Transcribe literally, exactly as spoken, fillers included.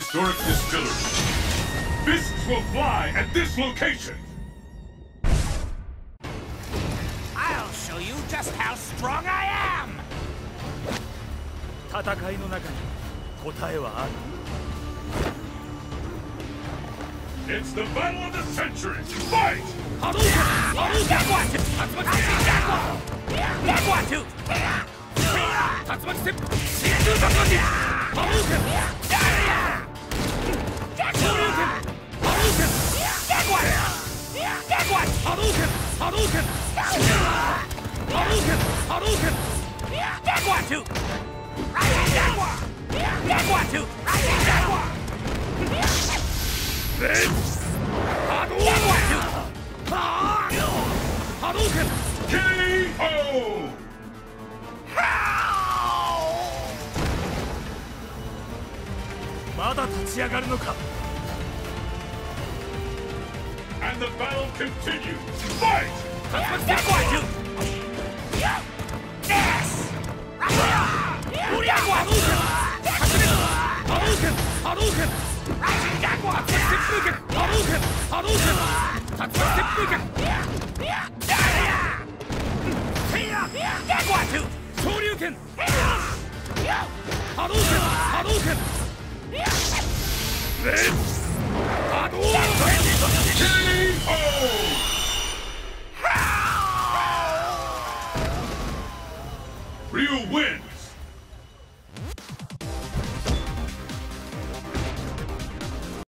historic distillery. Fists will fly at this location. I'll show you just how strong I am. 戦いの中に答えはある。 It's the battle of the century! Fight! Hadouken! Hadouken! Tatsumaki Jaguar! Jaguar two! Tatsumaki Step! Shinju Tatsumaki! Hadouken! Shoryuken! Hadouken! Jaguar! Jaguar! Hadouken! Hadouken! Hadouken! Hadouken! Jaguar two! Rising Jaguar! Jaguar two! Rising Jaguar! Hadouken! K O! まだ立ち上がるのか。 And the battle continues! Fight! Jaguar two! Yes! Jaguar! Hadouken! Hadouken! Rising Jaguar! Hadouken! Hadouken! Hadouken! Tatsumaki Step Fuken! Jaguar two! Shoryuken! Hadouken! Hadouken! K O!